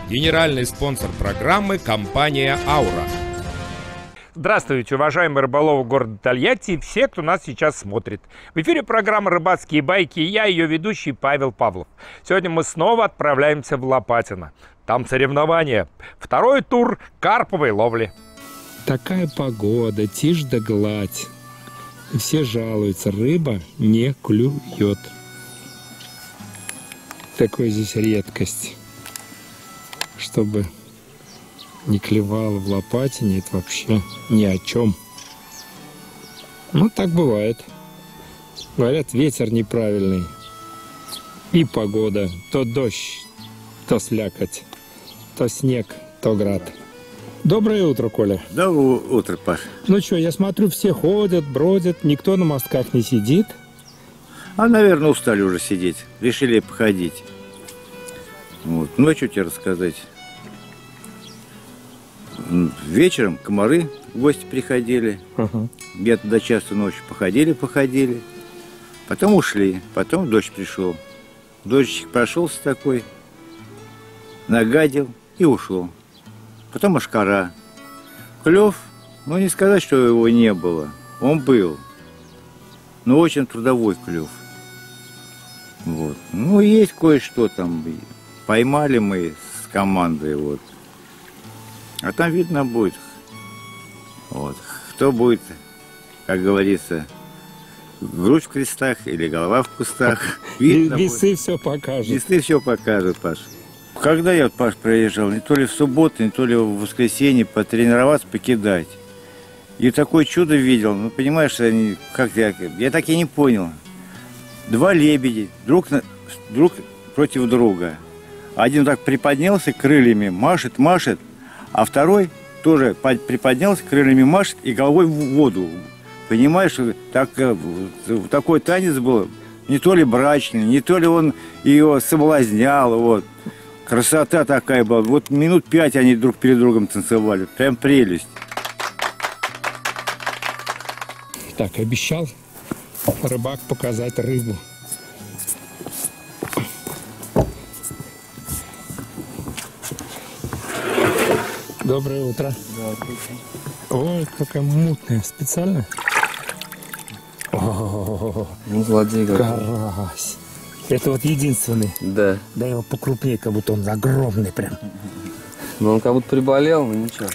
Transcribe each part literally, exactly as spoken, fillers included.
Генеральный спонсор программы – компания «Аура». Здравствуйте, уважаемые рыболовы города Тольятти и все, кто нас сейчас смотрит. В эфире программа «Рыбацкие байки» и я, ее ведущий Павел Павлов. Сегодня мы снова отправляемся в Лопатино. Там соревнования. Второй тур карповой ловли. Такая погода, тишь да гладь. И все жалуются, рыба не клюет. Такой здесь редкость. Чтобы не клевало в Лопатине, это вообще ни о чем. Ну, так бывает. Говорят, ветер неправильный. И погода. То дождь, то слякоть, то снег, то град. Доброе утро, Коля. Доброе утро, Паш. Ну что, я смотрю, все ходят, бродят, никто на мостках не сидит. А, наверное, устали уже сидеть. Решили походить. Вот. Ну, а что тебе рассказать? Вечером комары в гости приходили. Uh-huh. Где-то до часу ночи походили, походили. Потом ушли. Потом дождь пришел. Дождичек прошелся такой, нагадил и ушел. Потом мошкара. Клев, ну не сказать, что его не было. Он был. Но очень трудовой клев. Вот. Ну, есть кое-что там. Поймали мы с командой. Вот. А там видно будет. Вот. Кто будет, как говорится, грудь в крестах или голова в кустах. Видно Весы будет. все покажут. Весы все покажут, Паш. Когда я, вот, Паш, проезжал, не то ли в субботу, не то ли в воскресенье, потренироваться, покидать. И такое чудо видел. Ну, понимаешь, они, как я, я так и не понял. Два лебеди, друг, на, друг против друга. Один так приподнялся крыльями, машет, машет, а второй тоже приподнялся крыльями, машет и головой в воду. Понимаешь, так, такой танец был, не то ли брачный, не то ли он ее соблазнял, вот. Красота такая была. Вот минут пять они друг перед другом танцевали. Прям прелесть. Так, обещал рыбак показать рыбу. Доброе утро. Здравствуйте. Ой, какая мутная. Специально? О, ну, злодей какой. Карась. Это вот единственный. Да. Да его покрупнее, как будто он огромный прям. Ну, он как будто приболел, но ничего.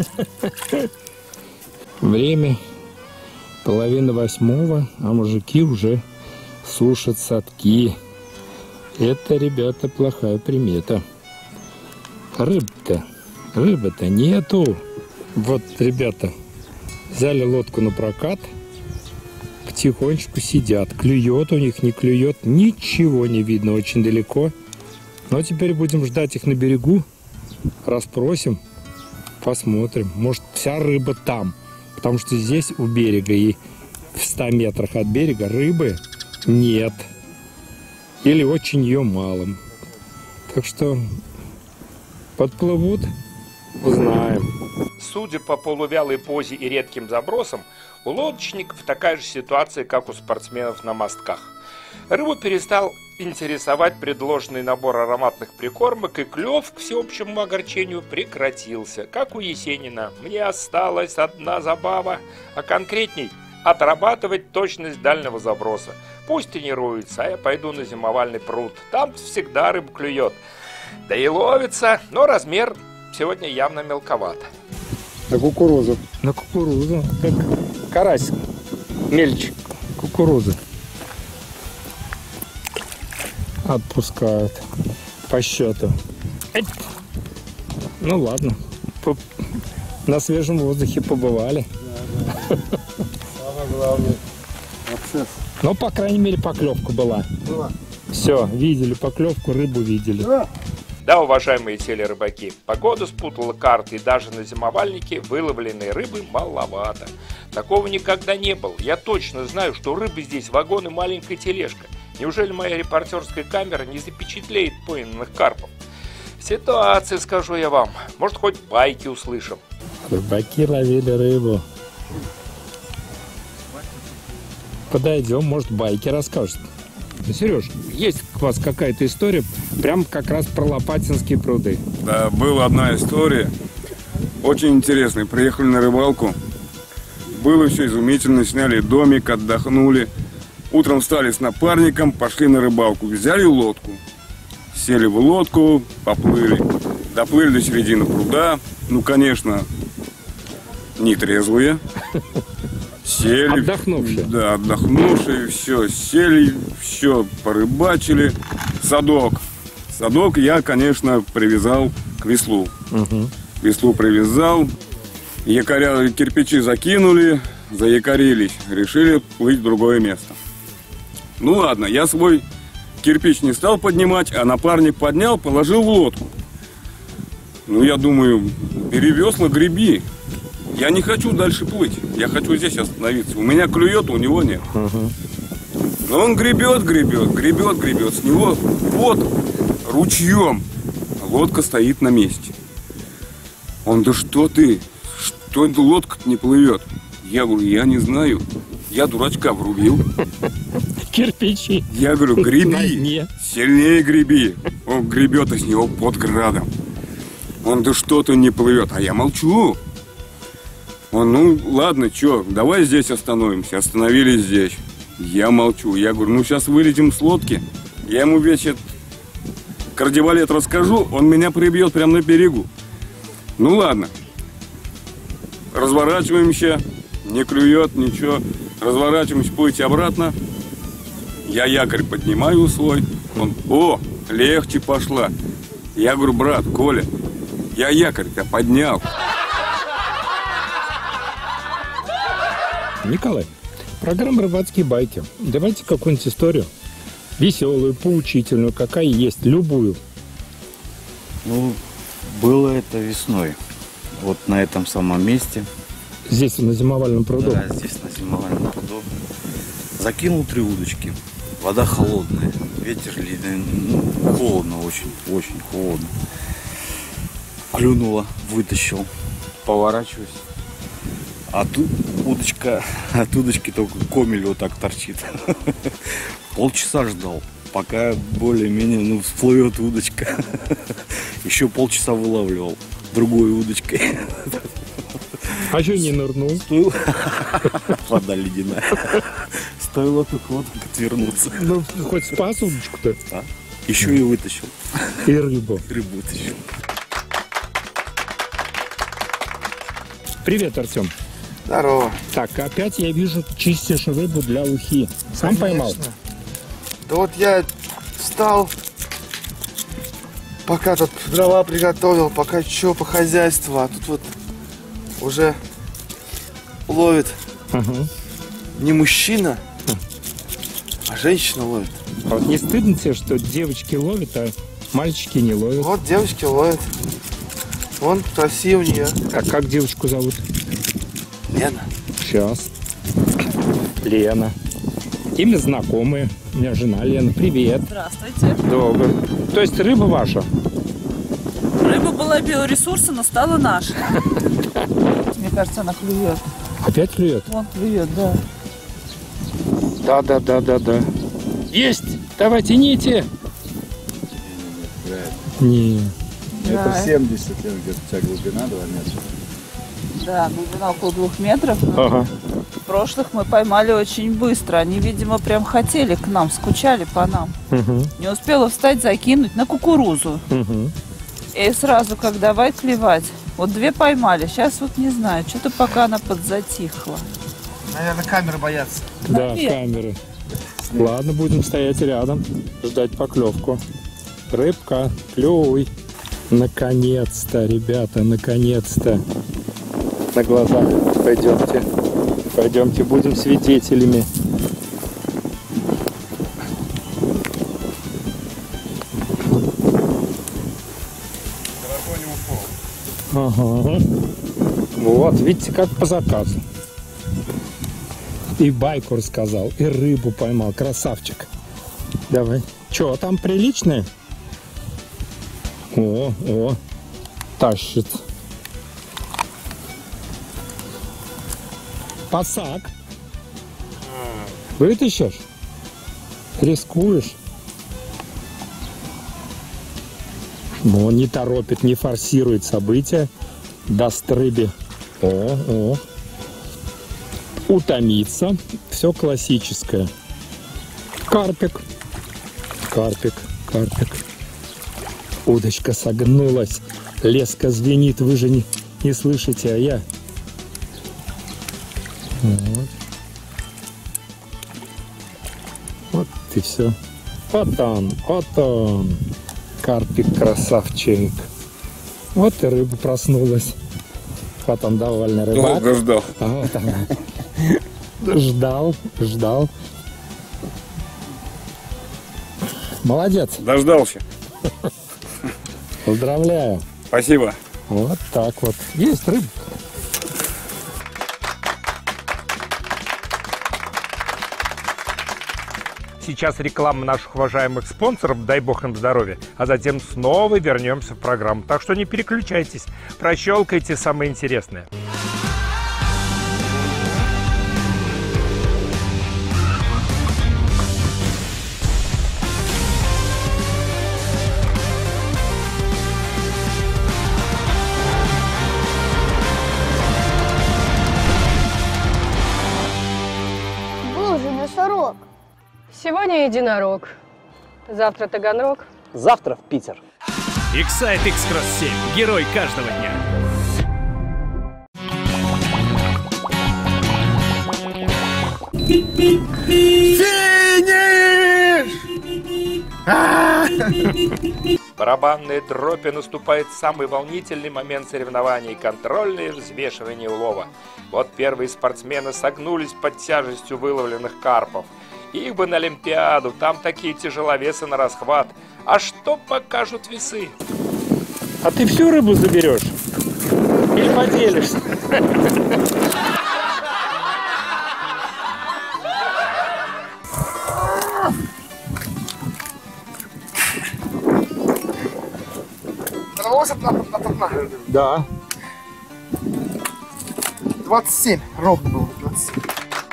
Время половина восьмого, а мужики уже сушат садки. Это, ребята, плохая примета. Рыб-то, рыбы-то нету. Вот, ребята, взяли лодку на прокат, потихонечку сидят. Клюет у них, не клюет, ничего не видно, очень далеко. Но теперь будем ждать их на берегу, расспросим, посмотрим. Может, вся рыба там, потому что здесь у берега и в ста метрах от берега рыбы нет. Или очень ее мало. Так что подплывут, узнаем. Судя по полувялой позе и редким забросам, у лодочников такая же ситуация, как у спортсменов на мостках. Рыбу перестал интересовать предложенный набор ароматных прикормок, и клев, к всеобщему огорчению, прекратился. Как у Есенина: «Мне осталась одна забава, а конкретней – отрабатывать точность дальнего заброса. Пусть тренируется, а я пойду на зимовальный пруд. Там всегда рыба клюет. Да и ловится, но размер сегодня явно мелковат». На кукурузу. На кукурузу. Как карась. Мельче. Кукуруза. Отпускают по счету. Ну ладно. По... На свежем воздухе побывали. Да, да. Самое главное. Процесс. Ну, по крайней мере, поклевка была. Была. Все, видели поклевку, рыбу видели. Да. Да, уважаемые телерыбаки, погода спутала карты, и даже на зимовальнике выловленной рыбы маловато. Такого никогда не было. Я точно знаю, что рыбы здесь вагон и маленькая тележка. Неужели моя репортерская камера не запечатлеет пойманных карпов? Ситуация, скажу я вам. Может, хоть байки услышим. Рыбаки ловили рыбу. Подойдем, может, байки расскажут. Понятно. Сереж, есть у вас какая-то история прям как раз про Лопатинские пруды? Да, была одна история, очень интересная. Приехали на рыбалку, было все изумительно, сняли домик, отдохнули. Утром встали с напарником, пошли на рыбалку, взяли лодку. Сели в лодку, поплыли, доплыли до середины пруда. Ну, конечно, не трезвые. Сели. Отдохнувшие. Да, отдохнувшие, все, сели, все, порыбачили. Садок. Садок я, конечно, привязал к веслу. Угу. Веслу привязал, якоря, кирпичи закинули, заякорились, решили плыть в другое место. Ну ладно, я свой кирпич не стал поднимать, а напарник поднял, положил в лодку. Ну, я думаю, бери весла, греби. Я не хочу дальше плыть, я хочу здесь остановиться. У меня клюет, у него нет. Угу. Но он гребет, гребет, гребет, гребет. С него вот ручьем. Лодка стоит на месте. Он: да что ты? Что эта лодка не плывет? Я говорю: я не знаю. Я дурачка врубил. Кирпичи. Я говорю: На греби, дне. сильнее греби. Он гребет, из него под градом. Он: да что ты не плывет? А я молчу. Он: ну ладно, что, давай здесь остановимся. Остановились здесь. Я молчу. Я говорю: ну сейчас вылетим с лодки. Я ему весь этот кардивалет расскажу, он меня прибьет прямо на берегу. Ну ладно. Разворачиваемся. Не клюет, ничего. Разворачиваемся, плыть обратно. Я якорь поднимаю свой. Он: о, легче пошла. Я говорю: брат, Коля, я якорь-то поднял. Николай, программа «Рыбацкие байки». Давайте какую-нибудь историю. Веселую, поучительную, какая есть, любую. Ну, было это весной. Вот на этом самом месте. Здесь, на зимовальном пруду. Да, здесь на зимовальном пруду. Закинул три удочки. Вода холодная. Ветер ледяной. Ну, холодно очень. Очень холодно. Клюнуло, вытащил. Поворачиваюсь. А тут удочка, от удочки только комель вот так торчит. Полчаса ждал, пока более-менее, ну, всплывет удочка. Еще полчаса вылавливал другой удочкой. А что не нырнул? Стоило... Вода ледяная. Стоило только вот отвернуться. Ну, хоть спас удочку-то. А? Еще и вытащил. И рыбу. Рыбу вытащил. Привет, Артем. Здорово. Так, опять я вижу, чистишь рыбу для ухи. Сам Конечно. поймал? Да вот я встал, пока тут дрова приготовил, пока что по хозяйству, а тут вот уже ловит Ага. не мужчина, а женщина ловит. А вот не стыдно тебе, что девочки ловят, а мальчики не ловят? Вот девочки ловят. Вон красиво у нее. А как девочку зовут? Лена. Сейчас. Лена. Имя знакомое. У меня жена Лена. Привет. Здравствуйте. Добрый. То есть рыба ваша? Рыба была биоресурса, но стала наша. Мне кажется, она клюет. Опять клюет? Вон клюет, да. Да, да, да, да, да. Есть! Давай, тяните! Не. Да, семьдесят, где-то у тебя глубина два метра. да, глубина около двух метров. Но Ага. в прошлых мы поймали очень быстро. Они, видимо, прям хотели к нам, скучали по нам. Угу. Не успела встать, закинуть на кукурузу. Угу. И сразу, как давай клевать. Вот две поймали. Сейчас вот не знаю, что-то пока она подзатихла. Наверное, камеры боятся. Да, Наверное. камеры. Ладно, будем стоять рядом, ждать поклевку. Рыбка, клюй. Наконец-то, ребята, наконец-то. На глазах. Пойдемте. Пойдемте, будем свидетелями. Ага. Вот, видите, как по заказу. И байку рассказал, и рыбу поймал. Красавчик. Давай. Че, там приличные? О, о, тащит. Пасак. Вытащишь? Рискуешь? Но он не торопит, не форсирует события. Даст рыбе. О, о. Утомиться. Все классическое. Карпик. Карпик, карпик. Удочка согнулась. Леска звенит. Вы же не, не слышите, а я... Вот. Вот и все. Вот он, вот он. Карпик красавчик. Вот и рыба проснулась. Вот он довольный рыбак. Долго ждал. А вот она. Ждал, ждал. Молодец. Дождался. Поздравляю. Спасибо. Вот так вот. Есть рыба. Сейчас реклама наших уважаемых спонсоров, дай бог им здоровья, а затем снова вернемся в программу. Так что не переключайтесь, прощелкайте самое интересное. Был же носорог. Сегодня единорог, завтра Таганрог. Завтра в Питер. Excite X-Cross семь. Герой каждого дня. Финиш! Барабанные дропи наступает самый волнительный момент соревнований – контрольное взвешивание улова. Вот первые спортсмены согнулись под тяжестью выловленных карпов. Их бы на Олимпиаду, там такие тяжеловесы на расхват. А что покажут весы? А ты всю рыбу заберешь? Или поделишься? Оторвалось от дна? Да. двадцать семь. Ровно было. двадцать семь.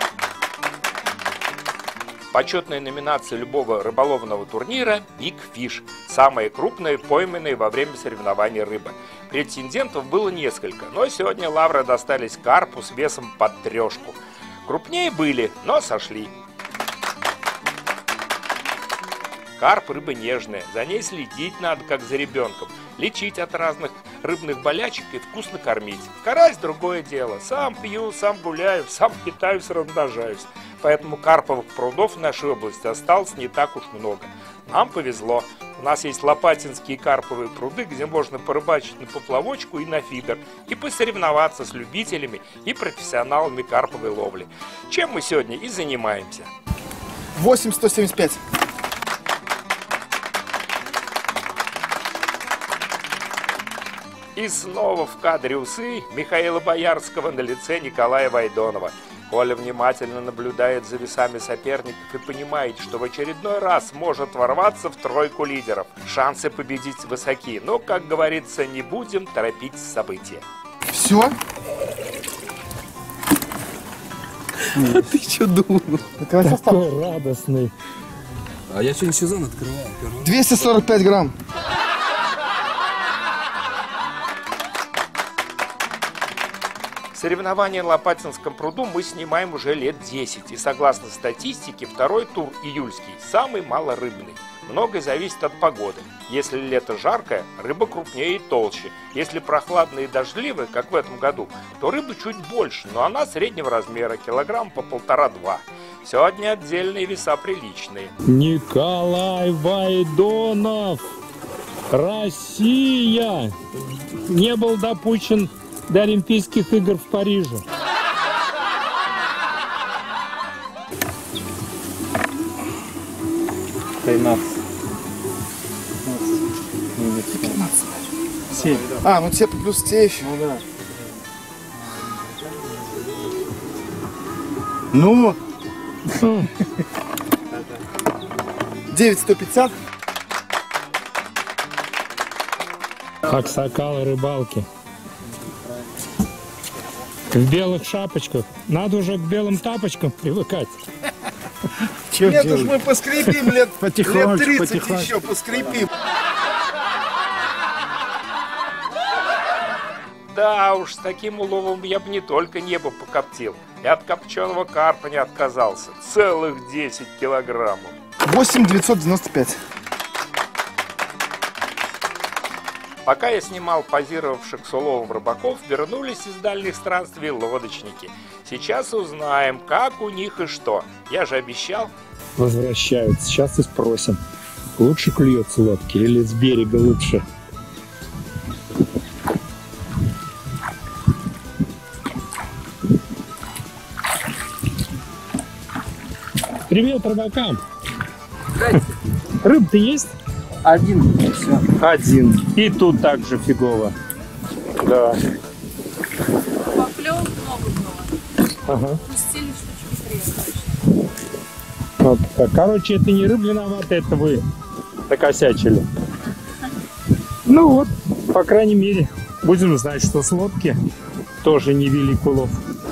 Почетная номинация любого рыболовного турнира – Big Fish. Самая крупная, пойманная во время соревнований рыба. Претендентов было несколько, но сегодня лавры достались карпу с весом под трешку. Крупнее были, но сошли. Карп – рыба нежная, за ней следить надо, как за ребенком. Лечить от разных рыбных болячек и вкусно кормить. Карась – другое дело. Сам пью, сам гуляю, сам питаюсь, размножаюсь. Поэтому карповых прудов в нашей области осталось не так уж много. Нам повезло. У нас есть лопатинские карповые пруды, где можно порыбачить на поплавочку и на фидер, и посоревноваться с любителями и профессионалами карповой ловли. Чем мы сегодня и занимаемся. восемь сто семьдесят пять. И снова в кадре усы Михаила Боярского на лице Николая Вайдонова. Коля внимательно наблюдает за весами соперников и понимает, что в очередной раз может ворваться в тройку лидеров. Шансы победить высоки, но, как говорится, не будем торопить события. Все? А ты что думал? Такой радостный. А я сегодня сезон открывал. двести сорок пять грамм. Соревнования на Лопатинском пруду мы снимаем уже лет десять. И согласно статистике, второй тур июльский самый малорыбный. Многое зависит от погоды. Если лето жаркое, рыба крупнее и толще. Если прохладная и дождливая, как в этом году, то рыбы чуть больше, но она среднего размера, килограмм по полтора-два. Сегодня отдельные веса приличные. Николай Вайдонов, Россия, не был допущен до Олимпийских игр в Париже. тринадцать. пятнадцать. семь. А, ну те плюс те еще. Ну да. Ну. девять сто пятьдесят. Аксакалы рыбалки. В белых шапочках. Надо уже к белым тапочкам привыкать. Чё Нет делать? уж, мы поскребим лет, Потихонечку, лет тридцать потихонечку. еще, поскребим. Да уж, с таким уловом я бы не только небо покоптил, и от копченого карпа не отказался. Целых десять килограммов. восемь девятьсот девяносто пять. Пока я снимал позировавших с уловом рыбаков, вернулись из дальних странствий лодочники. Сейчас узнаем, как у них и что. Я же обещал. Возвращаются. Сейчас и спросим. Лучше клюет с лодки или с берега лучше? Привет, рыбакам! Рыб-то есть? Один. Все. Один. И тут также фигово. Да. Поклёв много было. Ага. Пустили штучки три точно. Вот так. Короче, это не рыб виноваты, это вы накосячили. Ну вот, по крайней мере, будем знать, что с лодки тоже не велик улов.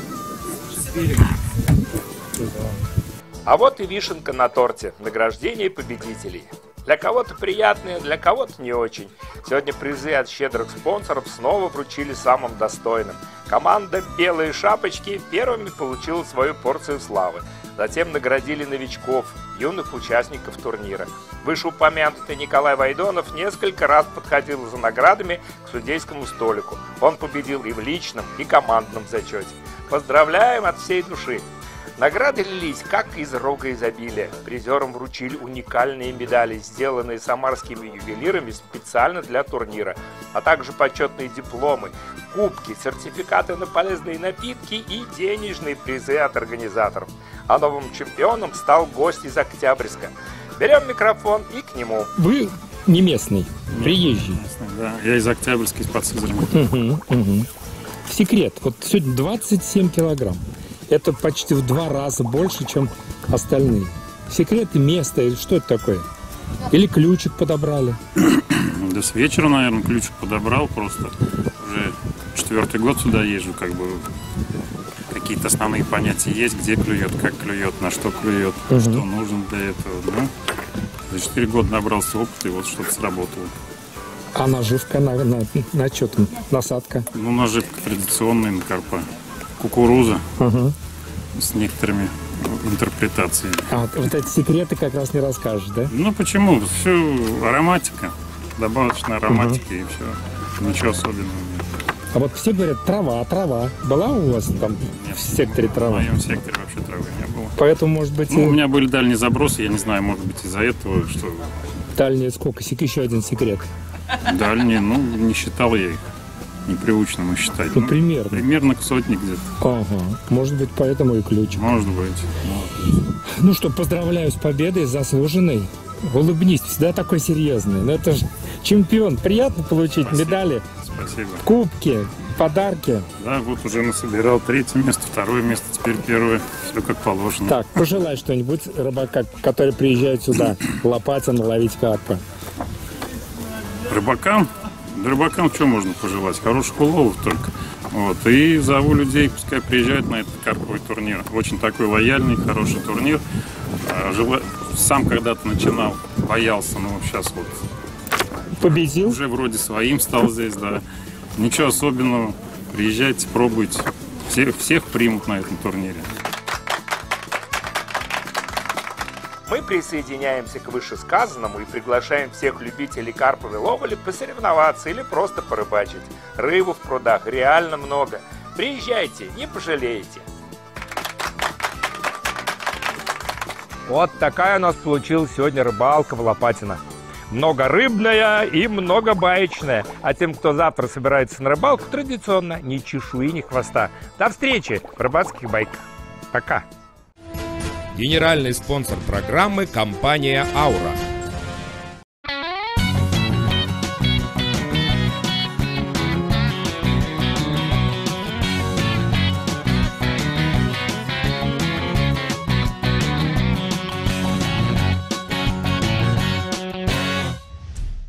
А вот и вишенка на торте. Награждение победителей. Для кого-то приятные, для кого-то не очень. Сегодня призы от щедрых спонсоров снова вручили самым достойным. Команда «Белые шапочки» первыми получила свою порцию славы. Затем наградили новичков, юных участников турнира. Вышеупомянутый Николай Вайдонов несколько раз подходил за наградами к судейскому столику. Он победил и в личном, и командном зачете. Поздравляем от всей души! Награды лились как из рога изобилия. Призерам вручили уникальные медали, сделанные самарскими ювелирами специально для турнира, а также почетные дипломы, кубки, сертификаты на полезные напитки и денежные призы от организаторов. А новым чемпионом стал гость из Октябрьска. Берем микрофон и к нему. Вы не местный, приезжий. Да, я из Октябрьска, из-под Сызрани. Угу, угу. Секрет. Вот сегодня двадцать семь килограмм. Это почти в два раза больше, чем остальные. Секреты места или что это такое? Или ключик подобрали? Да с вечера, наверное, ключик подобрал просто. Уже четвертый год сюда езжу, как бы какие-то основные понятия есть, где клюет, как клюет, на что клюет, Угу. что нужно для этого. Ну, за четыре года набрался опыт, и вот что-то сработало. А наживка на, на, на что там? Насадка? Ну, наживка традиционная на карпа. Кукуруза Угу. с некоторыми интерпретациями. А вот эти секреты как раз не расскажешь, да? Ну почему? Все ароматика, добавочная ароматика и все. Ничего особенного нет. А вот все говорят, трава, трава. Была у вас там Нет, в секторе в трава? моем секторе вообще травы не было. Поэтому, может быть, Ну, и у меня были дальние забросы, я не знаю, может быть из-за этого, что дальние сколько? Сек- Еще один секрет. дальние, ну, не считал я их. Непривычно считать. Ну, примерно. Примерно к сотне где-то. Ага. Может быть, поэтому и ключик. Может быть. Ну что, поздравляю с победой, заслуженной. Улыбнись, всегда такой серьезный. Ну это же чемпион. Приятно получить Спасибо. медали, Спасибо. кубки, подарки. Да, вот уже насобирал третье место, второе место, теперь первое. Все как положено. Так, пожелай что-нибудь рыбака, который приезжает сюда, Лопатин, ловить карпа. Рыбакам? Да рыбакам что можно пожелать? Хороших уловов только. Вот. И зову людей, пускай приезжают на этот карповый турнир. Очень такой лояльный, хороший турнир. А, жела... Сам когда-то начинал, боялся, но сейчас вот победил. Уже вроде своим стал здесь, да. Ничего особенного. Приезжайте, пробуйте. Всех, всех примут на этом турнире. Мы присоединяемся к вышесказанному и приглашаем всех любителей карповой ловли посоревноваться или просто порыбачить. Рыбы в прудах реально много. Приезжайте, не пожалеете. Вот такая у нас получилась сегодня рыбалка в Лопатино. Много рыбная и много баечная. А тем, кто завтра собирается на рыбалку, традиционно ни чешуи, ни хвоста. До встречи в рыбацких байках. Пока. Генеральный спонсор программы – компания «Аура».